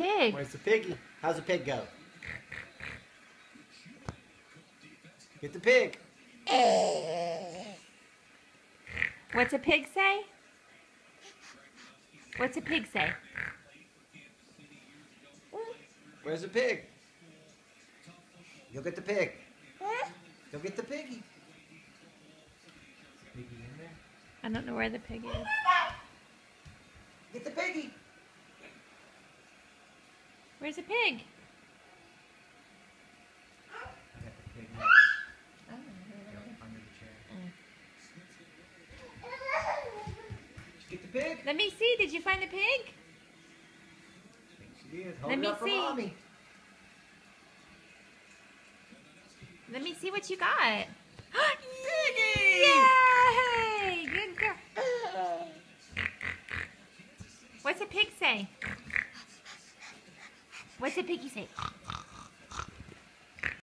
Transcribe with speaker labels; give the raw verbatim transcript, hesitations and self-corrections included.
Speaker 1: pig?
Speaker 2: Where's the piggy? How's the pig go? Get the pig.
Speaker 1: What's a pig say? What's a pig say?
Speaker 2: Where's the pig? Go get the pig. Go get the piggy. Piggy in there?
Speaker 1: I don't know where the pig is.
Speaker 2: Get the piggy.
Speaker 1: Where's the pig?
Speaker 2: I got the pig under the chair. Did you get the pig?
Speaker 1: Let me see. Did you find the pig?
Speaker 2: I think she is. Hold
Speaker 1: Let
Speaker 2: it
Speaker 1: me
Speaker 2: up for
Speaker 1: see.
Speaker 2: mommy.
Speaker 1: Let me see what you got.
Speaker 2: Piggy!
Speaker 1: Yay! Good girl. What's a pig say? What's a piggy say?